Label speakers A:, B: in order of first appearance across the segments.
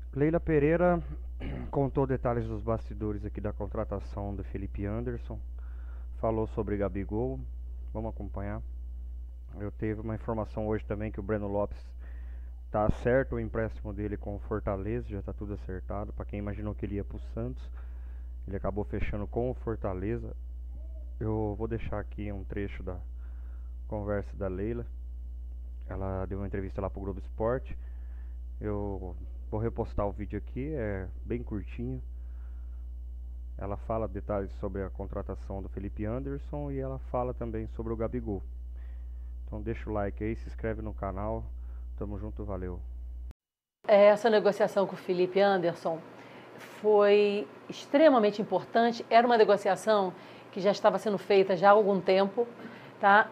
A: Leila Pereira contou detalhes dos bastidores aqui da contratação do Felipe Anderson, falou sobre Gabigol, vamos acompanhar. Eu teve uma informação hoje também que o Breno Lopes tá certo o empréstimo dele com o Fortaleza, já tá tudo acertado. Para quem imaginou que ele ia pro Santos, ele acabou fechando com o Fortaleza. Eu vou deixar aqui um trecho da conversa da Leila. Ela deu uma entrevista lá pro Globo Esporte. Eu vou repostar o vídeo aqui, é bem curtinho. Ela fala detalhes sobre a contratação do Felipe Anderson e ela fala também sobre o Gabigol. Então deixa o like aí, se inscreve no canal. Tamo junto, valeu.
B: Essa negociação com o Felipe Anderson foi extremamente importante. Era uma negociação que já estava sendo feita já há algum tempo, tá?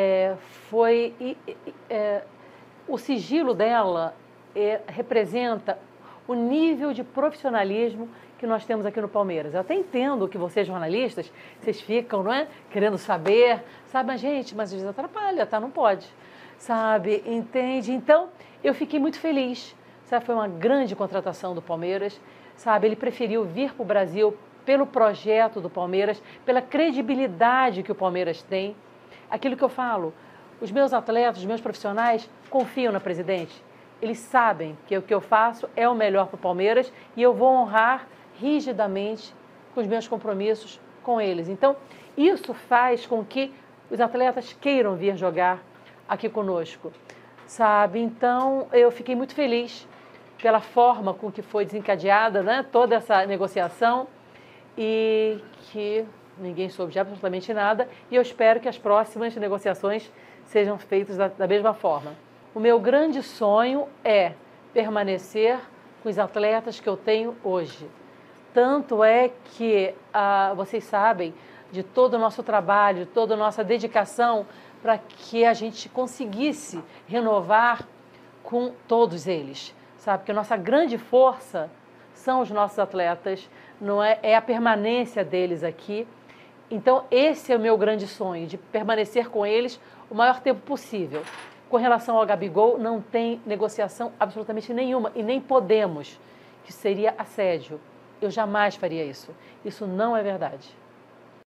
B: O sigilo dela representa o nível de profissionalismo que nós temos aqui no Palmeiras. Eu até entendo que vocês jornalistas, vocês ficam, não é, querendo saber, sabe, mas gente, mas às vezes atrapalha, tá? Não pode, sabe, entende? Então, eu fiquei muito feliz, sabe, foi uma grande contratação do Palmeiras, sabe, ele preferiu vir para o Brasil pelo projeto do Palmeiras, pela credibilidade que o Palmeiras tem. Aquilo que eu falo, os meus atletas, os meus profissionais confiam na presidente. Eles sabem que o que eu faço é o melhor para o Palmeiras e eu vou honrar rigidamente com os meus compromissos com eles. Então, isso faz com que os atletas queiram vir jogar aqui conosco, sabe? Então, eu fiquei muito feliz pela forma com que foi desencadeada, né, toda essa negociação e que ninguém soube de absolutamente nada e eu espero que as próximas negociações sejam feitas da mesma forma. O meu grande sonho é permanecer com os atletas que eu tenho hoje. Tanto é que vocês sabem de todo o nosso trabalho, de toda a nossa dedicação para que a gente conseguisse renovar com todos eles, sabe? Porque a nossa grande força são os nossos atletas, não é? É a permanência deles aqui. Então, esse é o meu grande sonho, de permanecer com eles o maior tempo possível. Com relação ao Gabigol, não tem negociação absolutamente nenhuma e nem podemos, que seria assédio. Eu jamais faria isso. Isso não é verdade.